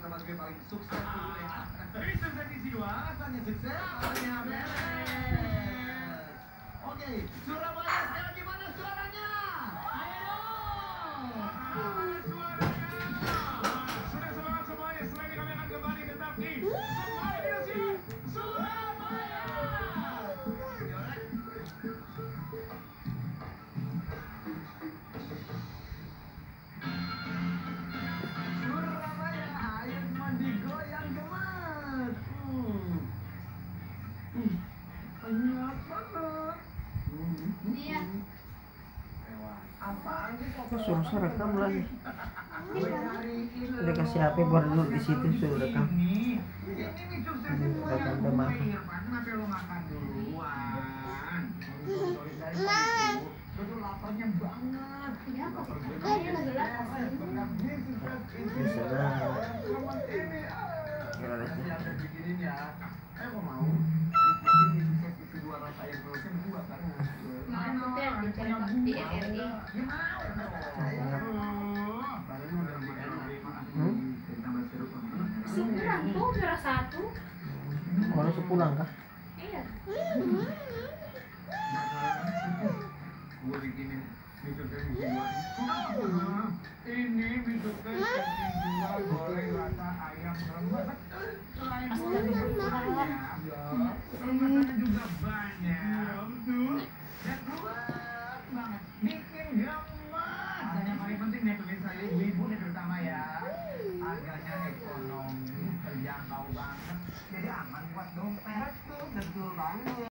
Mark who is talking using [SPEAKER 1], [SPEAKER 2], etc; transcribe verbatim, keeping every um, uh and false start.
[SPEAKER 1] sama gue paling sukses dulu ya. Ini sukses di jiwa, rasanya sukses, rasanya beres. Oke, Surabaya sekarang gimana suaranya? Ayo! Gimana suaranya? Sudah semangat semuanya, selain kami akan kembali tetap di Semangat Indonesia, Surabaya! Surabaya, ayo mandi goyang gemet. Hmm. Hmm. Enak banget.
[SPEAKER 2] Iya.
[SPEAKER 1] Apaan sih kok
[SPEAKER 3] Suruh suruh rekam lagi. Udah kasih H P
[SPEAKER 1] Ini
[SPEAKER 3] baru dulu di situ suruh rekam.
[SPEAKER 1] Ini sukses semua
[SPEAKER 3] Rekam
[SPEAKER 1] yang
[SPEAKER 3] udah makan.
[SPEAKER 1] Kenapa lo makan duluan? Betul laparnya banget.
[SPEAKER 2] Iya, kok kayaknya lagi lapar sih.
[SPEAKER 3] Bisa lah.
[SPEAKER 1] Bikinin ya. Eh kok mau? Mungkin di sukses itu dua rasa yang terusnya berdua kan.
[SPEAKER 2] Maksudnya di channel di R R I.
[SPEAKER 1] Ya mau.
[SPEAKER 3] Hmm?
[SPEAKER 2] Sebulan tuh juara satu.
[SPEAKER 3] Orang sepulang kah?
[SPEAKER 2] Iya.
[SPEAKER 1] Gue bikinin mie sukses di jiwa. Ini mie sukses di jiwa goreng rasa ayam rebus. Selain
[SPEAKER 2] Astagfirullah.
[SPEAKER 1] banyak, rempahnya juga banyak. Betul.